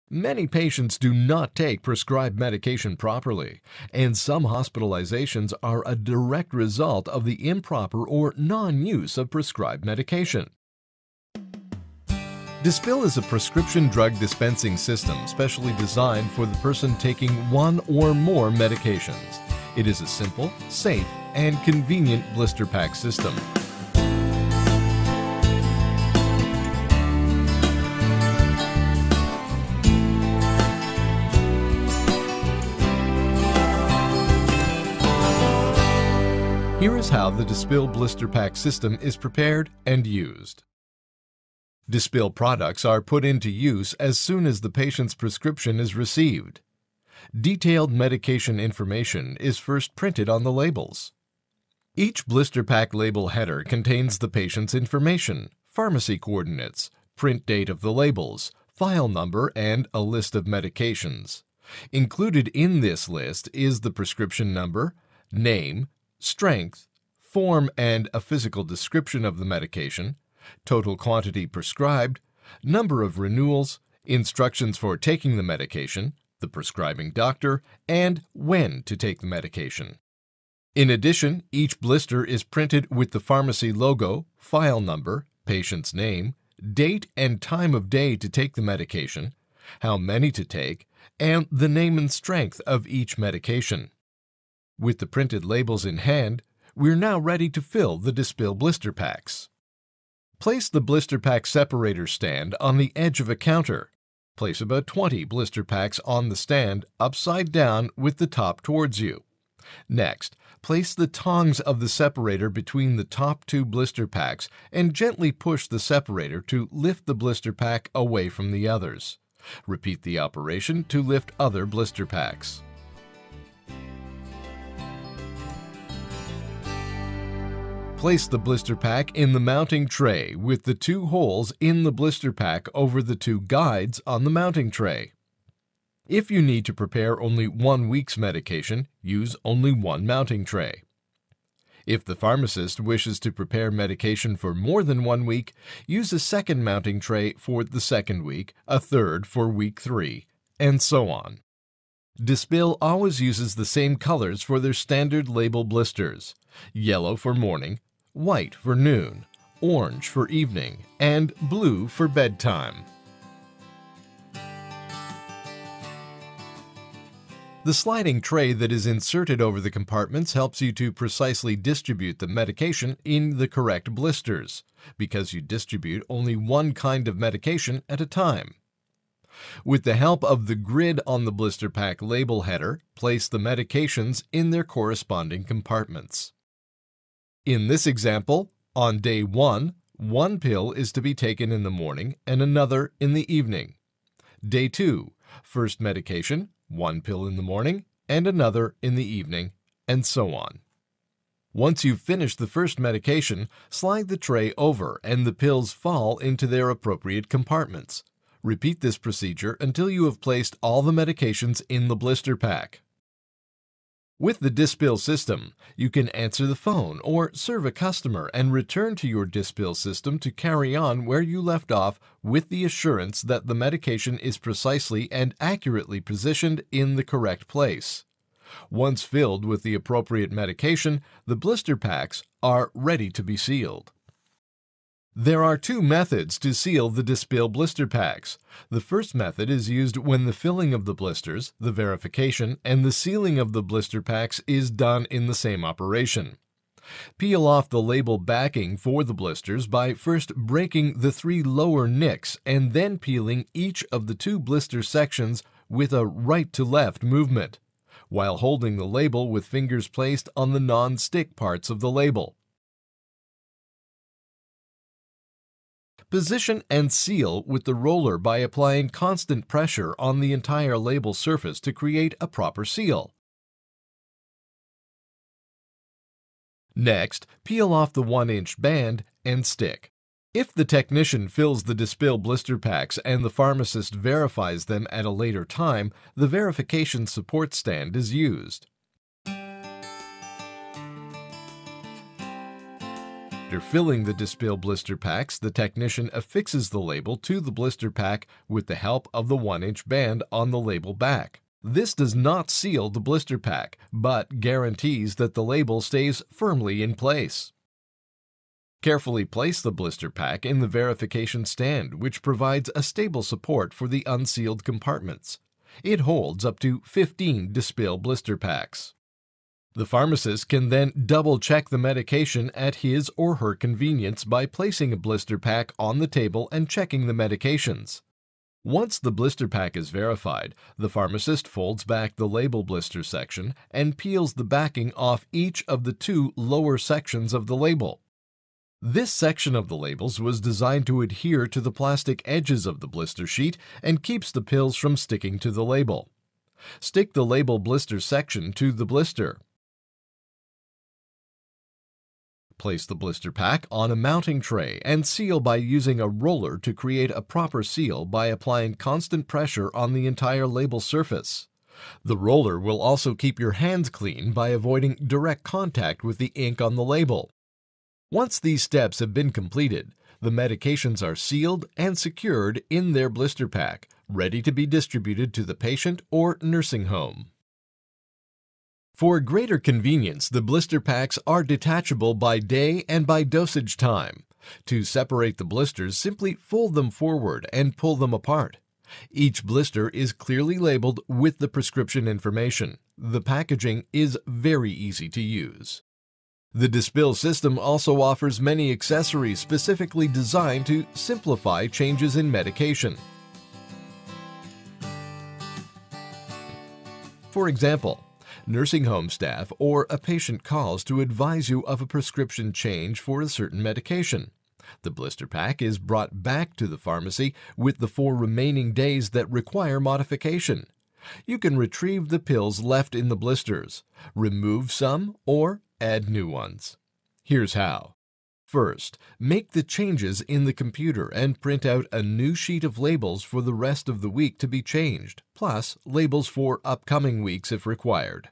Many patients do not take prescribed medication properly, and some hospitalizations are a direct result of the improper or non-use of prescribed medication. Dispill is a prescription drug dispensing system specially designed for the person taking one or more medications. It is a simple, safe, and convenient blister pack system. Here is how the Dispill blister pack system is prepared and used. Dispill products are put into use as soon as the patient's prescription is received. Detailed medication information is first printed on the labels. Each blister pack label header contains the patient's information, pharmacy coordinates, print date of the labels, file number, and a list of medications. Included in this list is the prescription number, name, strength, form and a physical description of the medication, total quantity prescribed, number of renewals, instructions for taking the medication, the prescribing doctor, and when to take the medication. In addition, each blister is printed with the pharmacy logo, file number, patient's name, date and time of day to take the medication, how many to take, and the name and strength of each medication. With the printed labels in hand, we're now ready to fill the Dispill blister packs. Place the blister pack separator stand on the edge of a counter. Place about 20 blister packs on the stand upside down with the top towards you. Next, place the tongs of the separator between the top two blister packs and gently push the separator to lift the blister pack away from the others. Repeat the operation to lift other blister packs. Place the blister pack in the mounting tray with the two holes in the blister pack over the two guides on the mounting tray. If you need to prepare only 1 week's medication, use only one mounting tray. If the pharmacist wishes to prepare medication for more than 1 week, use a second mounting tray for the second week, a third for week 3, and so on. Dispill always uses the same colors for their standard label blisters: yellow for morning, white for noon, orange for evening, and blue for bedtime. The sliding tray that is inserted over the compartments helps you to precisely distribute the medication in the correct blisters, because you distribute only one kind of medication at a time. With the help of the grid on the blister pack label header, place the medications in their corresponding compartments. In this example, on day 1, one pill is to be taken in the morning and another in the evening. Day 2, first medication, one pill in the morning and another in the evening, and so on. Once you've finished the first medication, slide the tray over and the pills fall into their appropriate compartments. Repeat this procedure until you have placed all the medications in the blister pack. With the Dispill system, you can answer the phone or serve a customer and return to your Dispill system to carry on where you left off with the assurance that the medication is precisely and accurately positioned in the correct place. Once filled with the appropriate medication, the blister packs are ready to be sealed. There are 2 methods to seal the Dispill blister packs. The first method is used when the filling of the blisters, the verification, and the sealing of the blister packs is done in the same operation. Peel off the label backing for the blisters by first breaking the 3 lower nicks and then peeling each of the 2 blister sections with a right-to-left movement, while holding the label with fingers placed on the non-stick parts of the label. Position and seal with the roller by applying constant pressure on the entire label surface to create a proper seal. Next, peel off the 1-inch band and stick. If the technician fills the Dispill blister packs and the pharmacist verifies them at a later time, the verification support stand is used. After filling the Dispill blister packs, the technician affixes the label to the blister pack with the help of the 1-inch band on the label back. This does not seal the blister pack, but guarantees that the label stays firmly in place. Carefully place the blister pack in the verification stand, which provides a stable support for the unsealed compartments. It holds up to 15 Dispill blister packs. The pharmacist can then double-check the medication at his or her convenience by placing a blister pack on the table and checking the medications. Once the blister pack is verified, the pharmacist folds back the label blister section and peels the backing off each of the 2 lower sections of the label. This section of the labels was designed to adhere to the plastic edges of the blister sheet and keeps the pills from sticking to the label. Stick the label blister section to the blister. Place the blister pack on a mounting tray and seal by using a roller to create a proper seal by applying constant pressure on the entire label surface. The roller will also keep your hands clean by avoiding direct contact with the ink on the label. Once these steps have been completed, the medications are sealed and secured in their blister pack, ready to be distributed to the patient or nursing home. For greater convenience, the blister packs are detachable by day and by dosage time. To separate the blisters, simply fold them forward and pull them apart. Each blister is clearly labeled with the prescription information. The packaging is very easy to use. The Dispill system also offers many accessories specifically designed to simplify changes in medication. For example, nursing home staff or a patient calls to advise you of a prescription change for a certain medication. The blister pack is brought back to the pharmacy with the 4 remaining days that require modification. You can retrieve the pills left in the blisters, remove some, or add new ones. Here's how. First, make the changes in the computer and print out a new sheet of labels for the rest of the week to be changed, plus labels for upcoming weeks if required.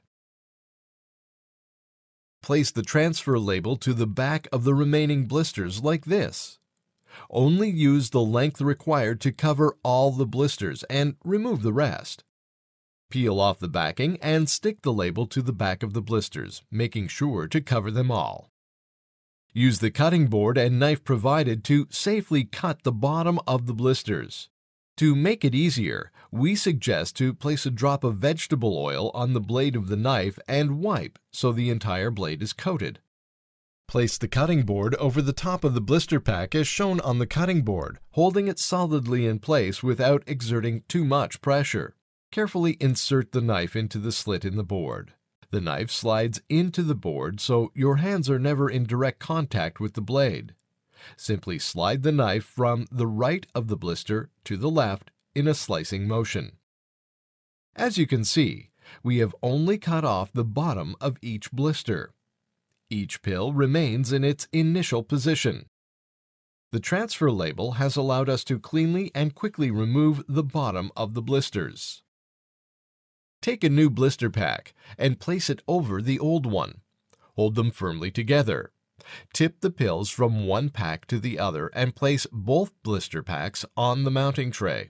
Place the transfer label to the back of the remaining blisters like this. Only use the length required to cover all the blisters and remove the rest. Peel off the backing and stick the label to the back of the blisters, making sure to cover them all. Use the cutting board and knife provided to safely cut the bottom of the blisters. To make it easier, we suggest to place a drop of vegetable oil on the blade of the knife and wipe so the entire blade is coated. Place the cutting board over the top of the blister pack as shown on the cutting board, holding it solidly in place without exerting too much pressure. Carefully insert the knife into the slit in the board. The knife slides into the board so your hands are never in direct contact with the blade. Simply slide the knife from the right of the blister to the left in a slicing motion. As you can see, we have only cut off the bottom of each blister. Each pill remains in its initial position. The transfer label has allowed us to cleanly and quickly remove the bottom of the blisters. Take a new blister pack and place it over the old one. Hold them firmly together. Tip the pills from one pack to the other and place both blister packs on the mounting tray.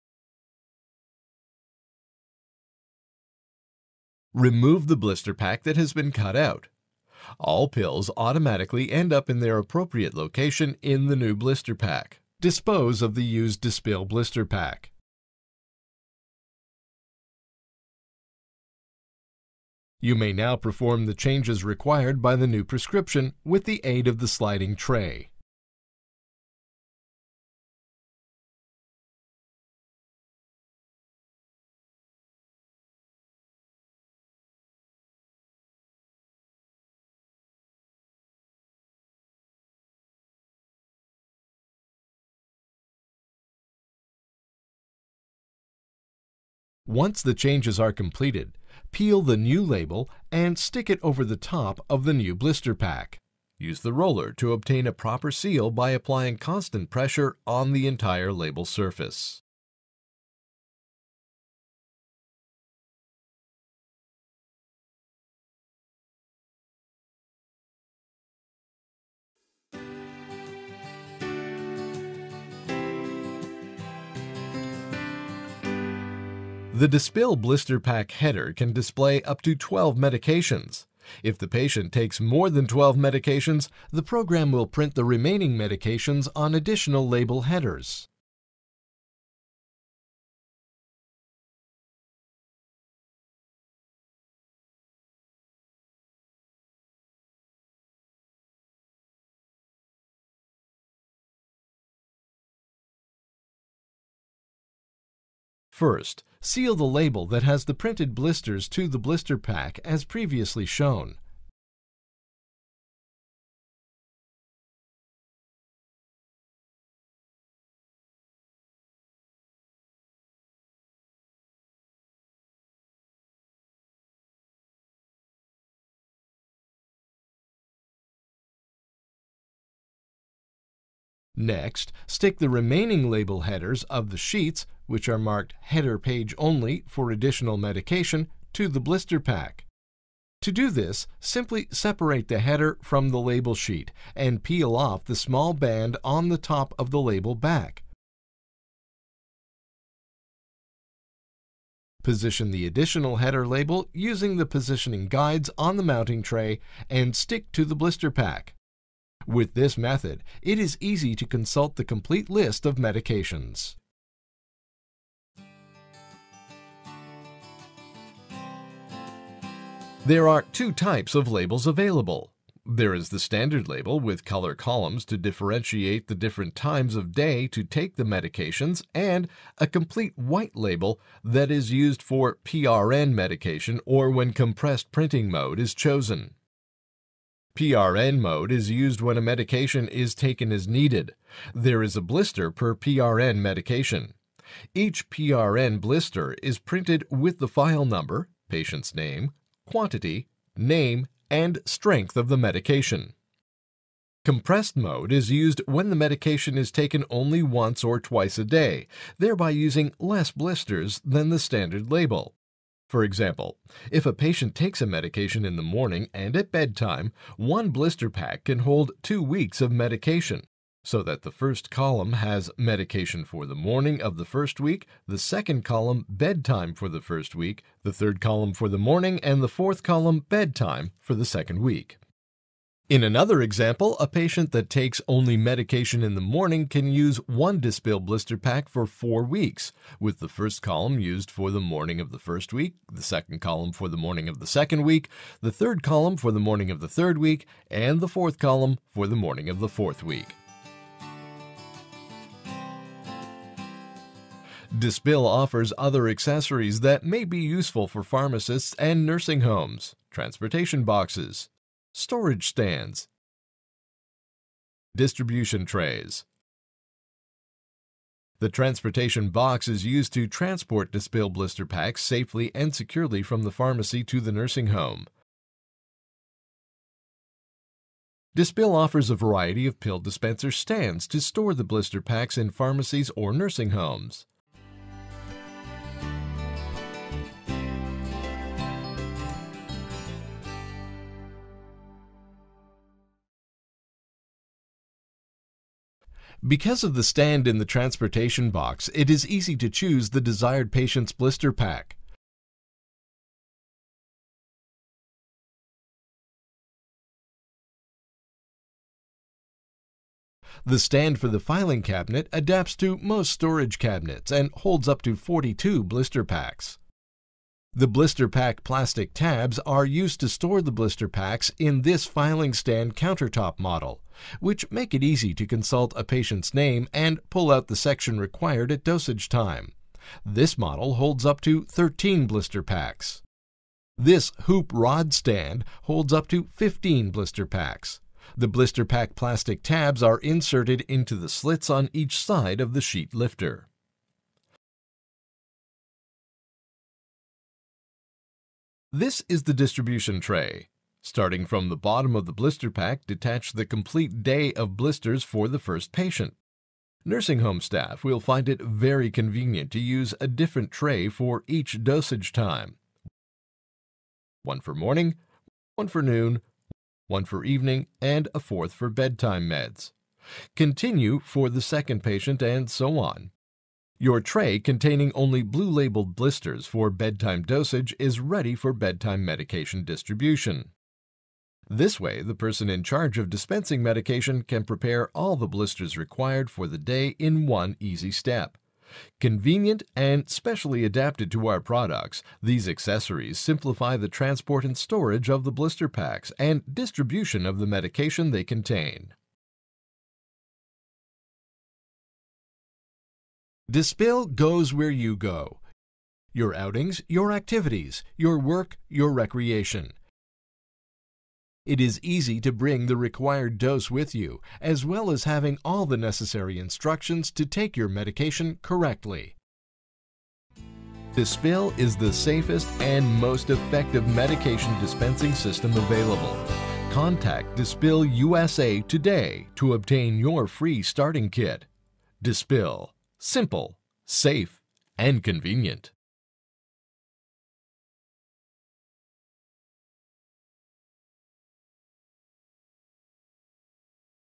Remove the blister pack that has been cut out. All pills automatically end up in their appropriate location in the new blister pack. Dispose of the used Dispill blister pack. You may now perform the changes required by the new prescription with the aid of the sliding tray. Once the changes are completed, peel the new label and stick it over the top of the new blister pack. Use the roller to obtain a proper seal by applying constant pressure on the entire label surface. The Dispill blister pack header can display up to 12 medications. If the patient takes more than 12 medications, the program will print the remaining medications on additional label headers. First, seal the label that has the printed blisters to the blister pack as previously shown. Next, stick the remaining label headers of the sheets, which are marked Header Page Only for additional medication, to the blister pack. To do this, simply separate the header from the label sheet and peel off the small band on the top of the label back. Position the additional header label using the positioning guides on the mounting tray and stick to the blister pack. With this method, it is easy to consult the complete list of medications. There are two types of labels available. There is the standard label with color columns to differentiate the different times of day to take the medications, and a complete white label that is used for PRN medication or when compressed printing mode is chosen. PRN mode is used when a medication is taken as needed. There is a blister per PRN medication. Each PRN blister is printed with the file number, patient's name, quantity, name, and strength of the medication. Compressed mode is used when the medication is taken only once or twice a day, thereby using less blisters than the standard label. For example, if a patient takes a medication in the morning and at bedtime, one blister pack can hold 2 weeks of medication, so that the first column has medication for the morning of the first week, the second column bedtime for the first week, the third column for the morning, and the fourth column bedtime for the second week. In another example, a patient that takes only medication in the morning can use one Dispill blister pack for 4 weeks, with the first column used for the morning of the first week, the second column for the morning of the second week, the third column for the morning of the third week, and the fourth column for the morning of the fourth week. Dispill offers other accessories that may be useful for pharmacists and nursing homes: transportation boxes, storage stands, distribution trays. The transportation box is used to transport Dispill blister packs safely and securely from the pharmacy to the nursing home. Dispill offers a variety of pill dispenser stands to store the blister packs in pharmacies or nursing homes. Because of the stand in the transportation box, it is easy to choose the desired patient's blister pack. The stand for the filing cabinet adapts to most storage cabinets and holds up to 42 blister packs. The blister pack plastic tabs are used to store the blister packs in this filing stand countertop model, which make it easy to consult a patient's name and pull out the section required at dosage time. This model holds up to 13 blister packs. This hoop rod stand holds up to 15 blister packs. The blister pack plastic tabs are inserted into the slits on each side of the sheet lifter. This is the distribution tray. Starting from the bottom of the blister pack, detach the complete day of blisters for the first patient. Nursing home staff will find it very convenient to use a different tray for each dosage time. One for morning, one for noon, one for evening, and a fourth for bedtime meds. Continue for the second patient, and so on. Your tray containing only blue-labeled blisters for bedtime dosage is ready for bedtime medication distribution. This way, the person in charge of dispensing medication can prepare all the blisters required for the day in one easy step. Convenient and specially adapted to our products, these accessories simplify the transport and storage of the blister packs and distribution of the medication they contain. Dispill goes where you go. Your outings, your activities, your work, your recreation. It is easy to bring the required dose with you, as well as having all the necessary instructions to take your medication correctly. Dispill is the safest and most effective medication dispensing system available. Contact Dispill-USA today to obtain your free starting kit. Dispill. Simple, safe, and convenient.